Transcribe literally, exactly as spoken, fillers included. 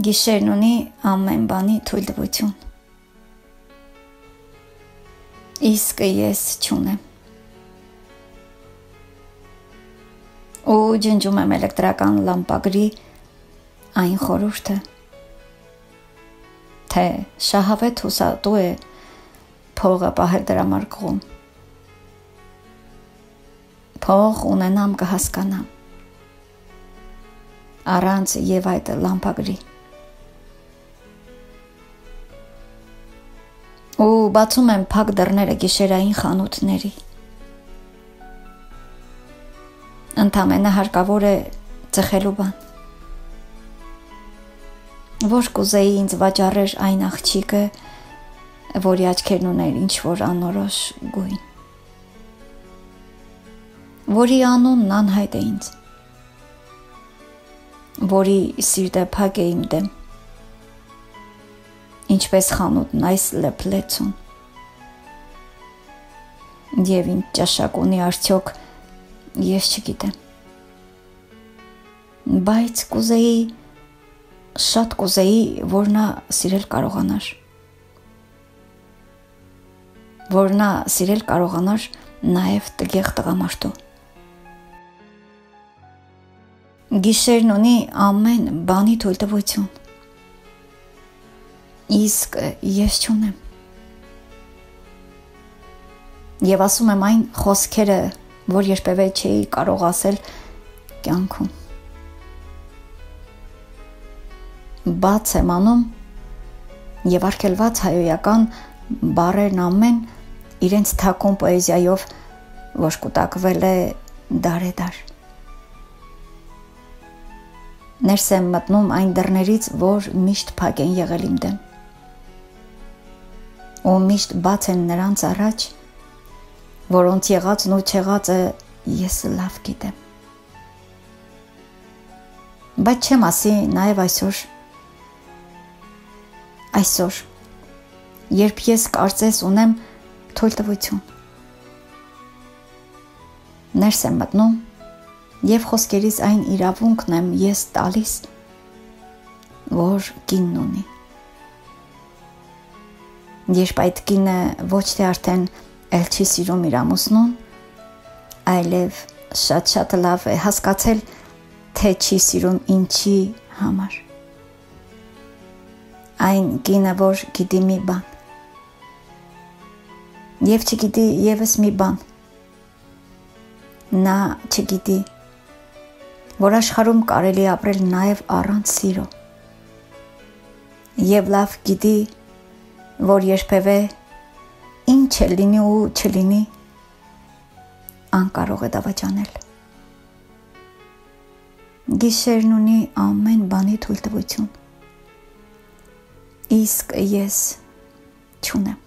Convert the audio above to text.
Գիշերն ունի ամեն բանի թույլտվություն, իսկ ես չունեմ։ Ու ջնջում եմ էլեկտրական լամպագրի այն խորհուրդը, թե շահավետ հուսատու է փողը պահել դրա մարգում։ Փող ունենամ կհասկանամ, առանց եւ այդ լամպագրի։ Ու բացում եմ փակ դռները գիշերային խանութների։ Ընդամենը հարկավոր է ծխելու բան, որ կուզեի ինձ վաճառեր այն աղջիկը, որի աչքերն ուներ ինչ-որ անորոշ գույն, որի անունն անհայտ է ինձ, որի սիրտը փակ է իմ դեմ, ինչպես խանութն այս լեփլեցուն, և ինչ ճաշակ ունի արդյոք ես չգիտեմ, բայց կուզեի, շատ կուզեի, որ նա սիրել կարողանար, որ նա սիրել կարողանար նաև տգեղ տղամարդու։ Գիշերն ունի ամեն բանի թույլտվություն, իսկ ես չունեմ։ Եվ ասում եմ այն խոսքերը, որ երբևէ չէի կարող ասել կյանքում։ Բաց եմ անում եւ արգելված հայոյական բառերն ամեն իրենց թակուն պոեզիայով ոշկուտակվել է դարեդար։ Ներս եմ մտնում այն դռներից, որ միշտ փակ են եղել իմ դեմ, ու միշտ բաց են նրանց առաջ, որոնց եղածն ու չեղածը ես լավ գիտեմ։ Բայց չեմ ասի նաև այսօր, այսօր, երբ ես կարծես ունեմ թույլտվություն, ներս եմ մտնում և խոսքերից այն իրավունքն եմ ես տալիս, որ կինն ունի։ Երբ այդ կինը ոչ թե արդեն էլ չի սիրում իր ամուսնուն, այլև շատ-շատ լավ է հասկացել, թե չի սիրում ինչի համար։ Այն կինը, որ գիտի մի բան, և չգիտի ևս մի բան, նա չգիտի, որ աշխարհում կարելի ապրել նաև առանց սիրո, և լավ գիտի, որ երբևէ ինչ է լինի ու չլինի, անկարող է դավաճանել։ Գիշերն ունի ամեն բանի թույլտվություն, իսկ ես չունեմ։